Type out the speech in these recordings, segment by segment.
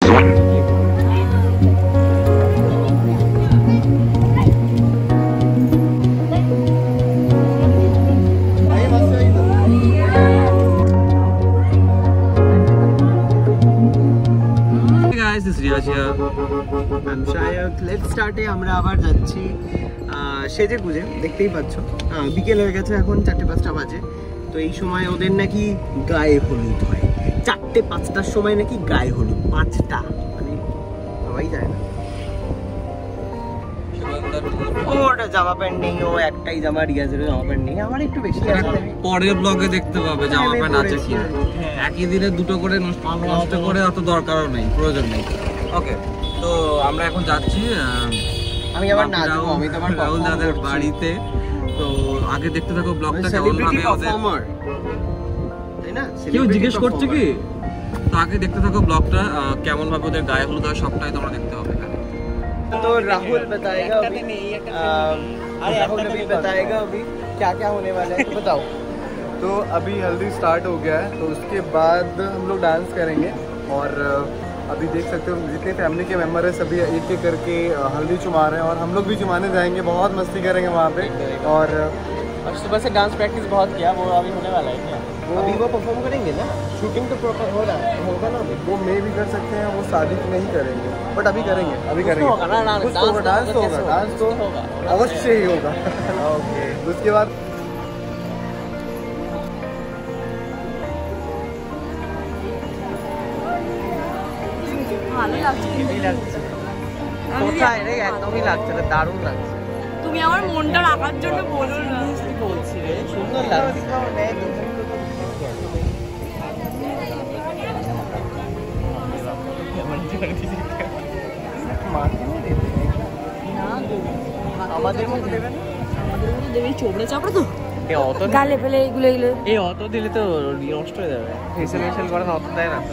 guys, this is Riyaz here. I'm Shayad. Let's start এ আমরা আবার যাচ্ছি সেজে গুজে, দেখতেই পাচ্ছ বিকেল হয়ে গেছে, এখন 4-5টা বাজে। তো এই সময় ওদের নাকি গায়ে হলুদ হয়, 4-5টার সময় নাকি গায়ে হলুদ, 5টা মানে সবাই যায় না। ওটা জামা প্যান্ট নেই, ও একটাই জামা, রিয়াজেরও জামা প্যান্ট নেই, আমার একটু বেশি আছে। পরের ব্লগে দেখতে পাবে জামা প্যান্ট আছে কি। একই দিনে দুটো করে নষ্ট করে অত দরকারও নেই, প্রয়োজন নেই। ওকে, তো আমরা এখন যাচ্ছি, আমি আবার নাচবো, আমি তো আমার রাহুল দাদার বাড়িতে। তো আগে দেখতে থাকো ব্লগটা কেমন ভাবে ওদের, তাই না? কেউ জিজ্ঞেস করছে কি? তো আগে দেখতে থাকো ব্লগটা কেমন ভাবে ওদের গায়ে হলুদ হয়, সবটাই তোমরা দেখতে হবে। तो राहुल बताएगा अभी, राहुल अभी बताएगा अभी क्या क्या होने वाला है, तो बताओ। तो अभी हल्दी स्टार्ट हो गया है, तो उसके बाद हम लोग डांस करेंगे। और अभी देख सकते हो जितने फैमिली के मेम्बर हैं सभी एक एक करके हल्दी चुमा रहे हैं, और हम लोग भी चुमाने जाएंगे, बहुत मस्ती करेंगे वहाँ पे। और सुबह से डांस प्रैक्टिस बहुत किया, वो अभी होने वाला है क्या? अभी वो परफॉर्म करेंगे ना, शूटिंग तो प्रॉपर हो रहा है, होगा ना? वो मे भी कर सकते हैं, वो शादी नहीं करेंगे, बट अभी करेंगे, अभी करेंगे। डांस तो अवश्य ही होगा। ओके, उसके बाद ভালো লাগছে, কোথায় রে? একদমই লাগছে না, দারুণ লাগছে। তুমি আমার মনটা রাখার জন্য বলো না, বলছি রে, সুন্দর লাগছে। আমাদের মতো দেবে না, আমাদের মতো দেবে চোবড়ে চাপড়ে তো অত গালে ফেলে এগুলো এই অত দিলে তো নষ্ট হয়ে যাবে, ফেসিয়াল করে না, অত দেয় না।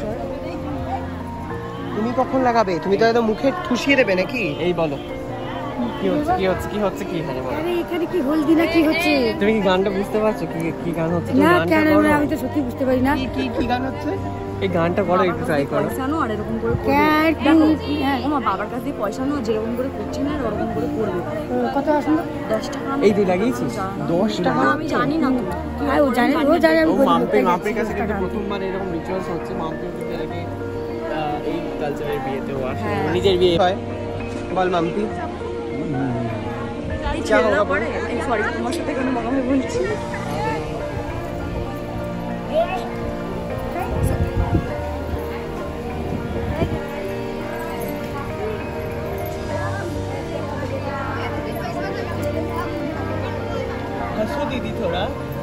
তুমি কখন লাগাবে? তুমি তো একদম মুখে ঠুসিয়ে দেবে নাকি? এই বলো কি হচ্ছে, কি হচ্ছে, কি হচ্ছে, কি হলো? আরে এখানে কি হলদি না কি হচ্ছে? তুমি কি গানটা বুঝতে পারছো কি কি গান হচ্ছে? না কেন, আমি তো সত্যি বুঝতে পারি না কি গান হচ্ছে। এই গানটা করো, একটু ট্রাই করো। পয়সা নো আর এরকম করে হ্যাঁ, আমার বাবার কাছ থেকে পয়সা নো, যেরকম করে করছি না ওরকম করে করবে। কত আসলো? 10 টাকা। এই তুই লাগিয়েছিস 10 টাকা? আমি জানি না তো, হ্যাঁ ও জানে, ও জানে। আমি মাম্পির কাছে কিন্তু প্রথমবার এরকম রিচুয়ালস হচ্ছে। মাম্পি কিন্তু এই কালচারের বিয়েতেও আসে, নিজের বিয়ে হয়। বল মাম্পি क्या होगा पड़े? सॉरी, তোমার সাথে কোনো মামামি বলছি। हंसो दीदी थोड़ा।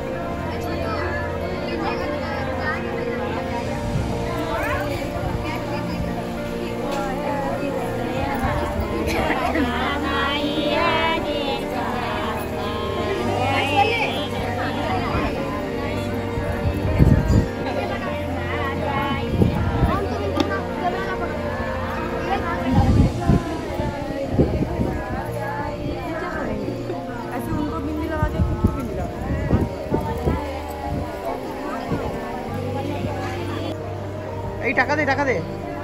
এই টাকা দে, টাকা দে।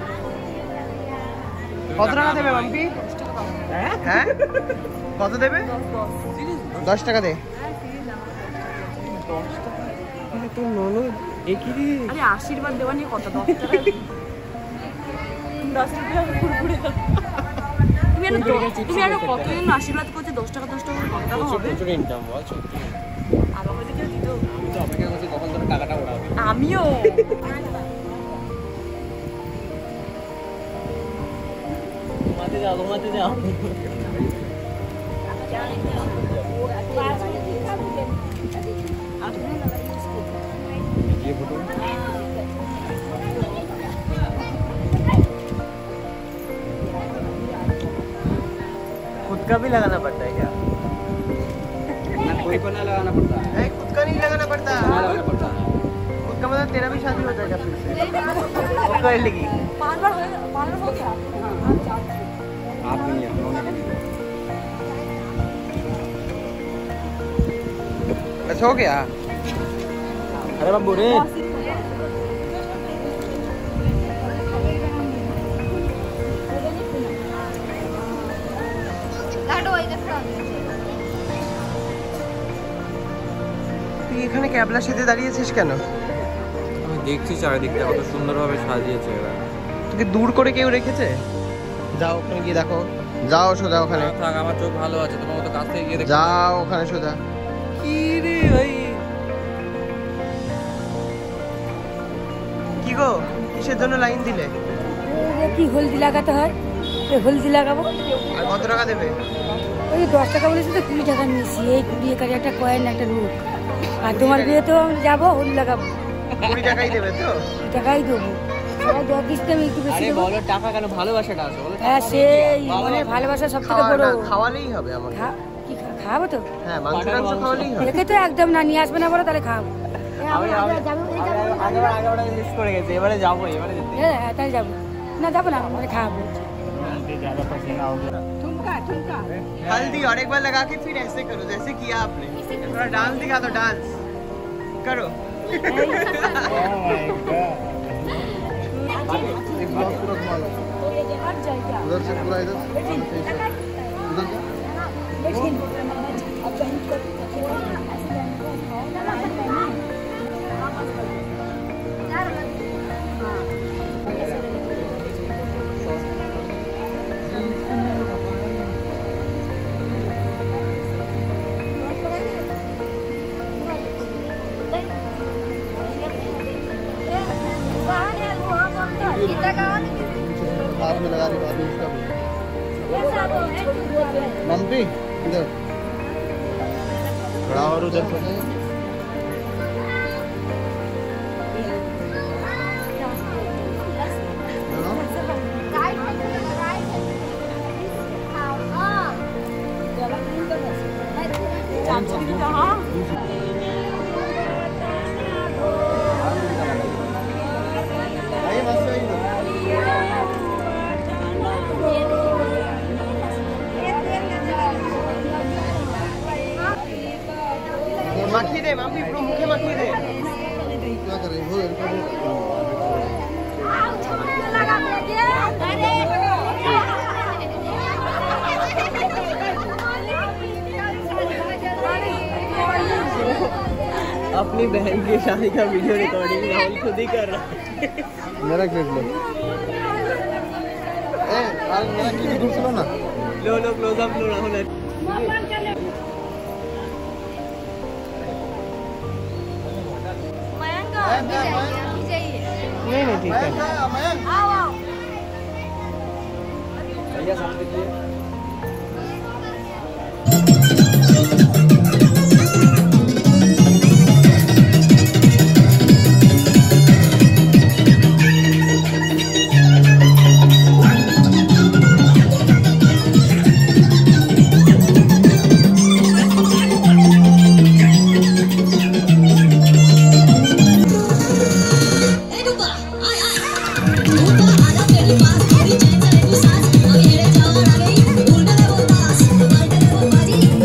কত টাকা দেবে মাম্পি? হ্যাঁ কত দেবে? 10 টাকা দে। 10 টাকা? তোর ননদ একই রে। আরে আশীর্বাদ দেওয়া নিয়ে কত 10 টাকা? 10 টাকা কুরকুরে দাও। তুমি আর কতদিন আশীর্বাদ করছে? 10 টাকা 10 টাকা কত টাকা হবে? প্রচুর ইনকাম বল সত্যি। আমাকে দেখে দিত। আমি তো অপেক্ষা করছি কখন তোর টাকাটা ওড়াবে। আমিও। ঘুমাতে যাও। खुद का भी लगाना पड़ता है क्या? ना कोई को ना लगाना पड़ता है। खुद का नहीं लगाना पड़ता। खुद का मतलब तेरा भी शादी हो जाएगा फिर से। कर लेगी। 5 बार हो गया। आप नहीं है। बस हो गया। अरे बाबू रे। তুই এখানে ক্যাবলার সাথে দাঁড়িয়েছিস কেন? আমি দেখছি চারিদিকটা কত সুন্দরভাবে সাজিয়েছে এরা। তোকে দূর করে কেউ রেখেছে? যাও ওখানে গিয়ে দেখো, যাও সোজা ওখানে। থাক, আমার চোখ ভালো আছে, তোমার মতো কাছ থেকে গিয়ে দেখো। যাও ওখানে সোজা। কি রে ভাই, কি গো, কিসের জন্য লাইন দিলে? কি হলদি লাগাতে হয়, হলদি লাগাবো। আর কত টাকা দেবে? ওই 10 টাকা বলেছি তো 20 টাকা নিয়েছি। এই 20 একটা কয়েন একটা নোট। আর তোমার বিয়ে তো যাবো, হলদি লাগাবো। 20 টাকাই দেবে তো? 20 টাকাই দেবো। টাকা কেন, ভালোবাসাটা আছে বলো। হ্যাঁ, সেই মনের ভালোবাসা সব থেকে বড়। খাওয়ালেই হবে আমাকে। কি খাওয়াবো তো? হ্যাঁ, মাংস খাওয়ালেই হবে। একে তো একদম না, নিয়ে আসবে না বলো, তাহলে খাওয়াবো। মিস করে গেছে, এবারে যাবো, এবারে যেতে। হ্যাঁ, তাই যাবো না, যাবো না, মানে খাওয়াবো। हल्दी और एक बार लगा के फिर ऐसे करो जैसे किया आपने। थोड़ा डांस दिखा दो, डांस करो। उधर से पूरा इधर हाथ में लगा रही बात उसका मम्मी इधर खड़ा और उधर माखी दे मम्मी, पूरा मुखे माखी दे। क्या कर रही हो? अपनी बहन की शादी का वीडियो रिकॉर्डिंग राहुल खुद ही कर रहा है। मेरा क्लिप लो। ए यार मेरा क्लिप दूर से लो ना। लो लो क्लोज अप लो राहुल। नहीं नहीं ठीक है। Bye.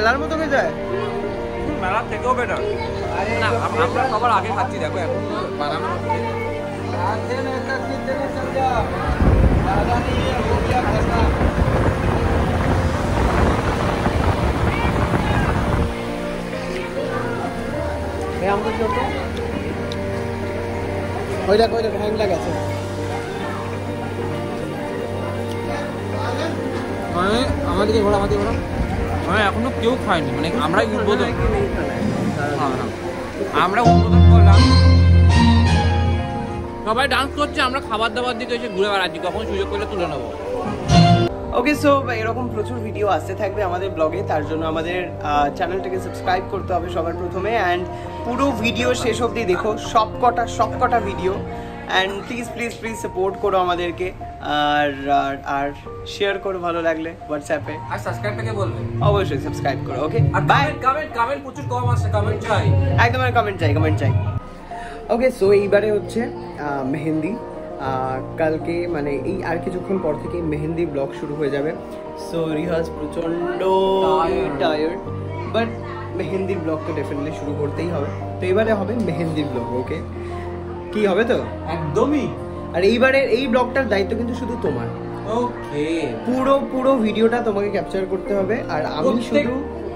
মেলার মতো হয়ে যায়? মেলার থেকেও বেটার। না আমরা সবার আগে খাচ্ছি, দেখো এখন বানানো হচ্ছে। আমাকে কি হতো? ওই দেখো হ্যাং লাগাচ্ছে। মানে আমাদেরকে ঘোরা মানে এখনো কেউ খায়নি, মানে আমরাই উদ্বোধন, আমরা উদ্বোধন করলাম, সবাই ডান্স করছে, আমরা খাবার দাবার দিকে এসে ঘুরে বেড়াচ্ছি, কখন সুযোগ পেলে তুলে নেবো। ওকে, সো এরকম প্রচুর ভিডিও আসতে থাকবে আমাদের ব্লগে, তার জন্য আমাদের চ্যানেলটাকে সাবস্ক্রাইব করতে হবে সবার প্রথমে। অ্যান্ড পুরো ভিডিও শেষ অবধি দেখো, সবকটা ভিডিও। অ্যান্ড প্লিজ সাপোর্ট করো আমাদেরকে, আর শেয়ার করো ভালো লাগলে হোয়াটসঅ্যাপে, আর সাবস্ক্রাইবটাকে বলবে অবশ্যই সাবস্ক্রাইব করো। ওকে, আর কমেন্ট প্রচুর কম আসছে, কমেন্ট চাই একদম, কমেন্ট চাই। ওকে, সো এইবারে হচ্ছে মেহেন্দি। কালকে মানে এই আর কিছুক্ষণ পর থেকে মেহেন্দি ব্লগ শুরু হয়ে যাবে। সো রিহাজ প্রচন্ড টায়ার্ড, বাট মেহেন্দি ব্লগ তো ডেফিনেটলি শুরু করতেই হবে। তো এবারে হবে মেহেন্দি ব্লগ। ওকে, কি হবে তো? একদমই। আর এইবারে এই ব্লগটার দায়িত্ব কিন্তু শুধু তোমার। ওকে, পুরো ভিডিওটা তোমাকে ক্যাপচার করতে হবে। আর আমি শুধু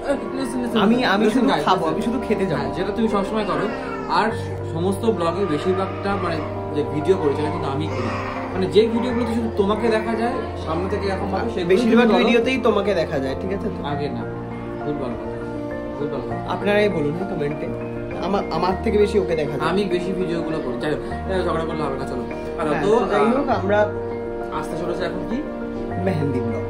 খাবো, আমি শুধু খেতে যাবো, যেটা তুমি সবসময় করো। আর সমস্ত ব্লগে বেশিরভাগটা মানে যে ভিডিও করেছে কিন্তু আমি করি, মানে যে ভিডিওগুলোতে শুধু তোমাকে দেখা যায় সামনে থেকে এখন ভাবে, সেই বেশিরভাগ ভিডিওতেই তোমাকে দেখা যায়, ঠিক আছে? আগে না, ভুল বলো, আপনারাই বলুন না কমেন্টে, আমার থেকে বেশি ওকে দেখা যায়। আমি বেশি ভিডিওগুলো করি, যাই হোক ঝগড়া করলে হবে না, চলো। তো যাই হোক, আমরা আসতে চলেছে এখন কি mehndi vlog.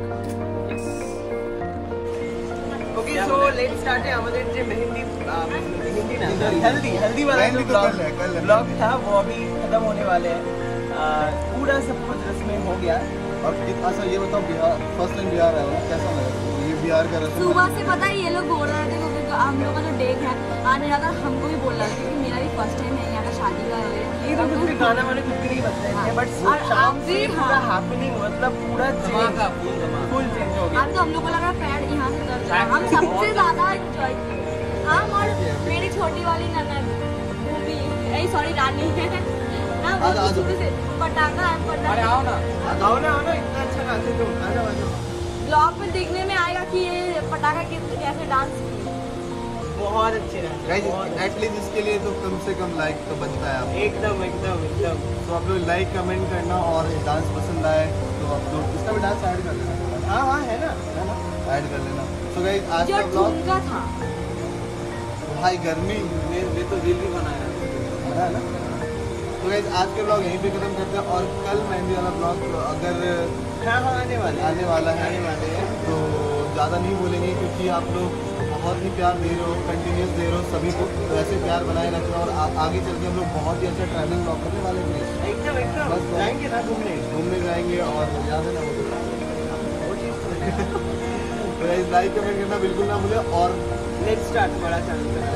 Okay, so let's start है। আমাদের যে मेहंदी ना हल्दी वाला जो ब्लॉग था वो अभी खत्म होने वाले हैं। पूरा सब कुछ रस्में हो गया। और अच्छा ये बताओ, बिहार फर्स्ट टाइम बिहार आया हो, कैसा लगा? ये बिहार का रस्म सुबह से पता है ये लोग बोल रहे थे, क्योंकि हम लोग का जो डेट है आने लगा, हमको भी बोल रहा था कि मेरा भी फर्स्ट टाइम है यहाँ का शादी का। ये तो कुछ भी गाना वाले कुछ भी नहीं बज रहे हैं, बट शाम से पूरा हैपनिंग, मतलब पूरा फुल चेंज हो गया। अब तो हम लोग को लगा पैर यहाँ से दर्द है, हम सबसे ज्यादा एंजॉय किए हम, और मेरी छोटी वाली ननद वो भी, सॉरी रानी है ना, वो शुरू से पटाखा है, पटाखा। आओ ना, इतना अच्छा गाते तुम, आना बजाओ। ब्लॉग में देखने में आएगा कि ये पटाखा कैसे डांस किए, बहुत अच्छे रहते गाइस। एटलीस्ट इसके लिए तो कम से कम लाइक तो बनता है आपको। एकदम। तो आप लोग लाइक कमेंट करना, और डांस पसंद आए तो आप लोग इसका भी डांस ऐड कर लेना। हाँ है ना, ऐड कर लेना। तो गाइस आज जो का ब्लॉग, ठुमका था भाई गर्मी मैं तो रील भी बनाया है ना। तो गाइस आज के ब्लॉग यहीं पे खत्म करते हैं, और कल मेहंदी वाला ब्लॉग अगर हाँ आने वाला है तो ज़्यादा नहीं बोलेंगे, क्योंकि आप लोग बहुत ही प्यार दे रहे हो, कंटिन्यूस दे रहे हो सभी को, तो ऐसे प्यार बनाए रखना। और आगे चल के हम लोग बहुत ही अच्छा ट्रैवलिंग ब्लॉग करने वाले हैं। एकदम बस जाएंगे ना घूमने जाएंगे, और याद है ना वो चीज़। तो गाइस लाइक कमेंट करना बिल्कुल ना भूले। और लेट्स स्टार्ट, हमारा चैनल पे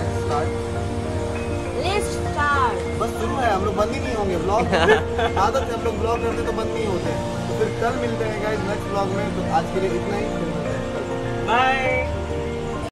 लेट्स स्टार्ट। बस शुरू है, हम लोग बंद ही नहीं होंगे ब्लॉग। आदत है, हम लोग ब्लॉग करते तो बंद नहीं होते। तो फिर कल मिलते हैं गाइस नेक्स्ट ब्लॉग में। तो आज के लिए इतना ही।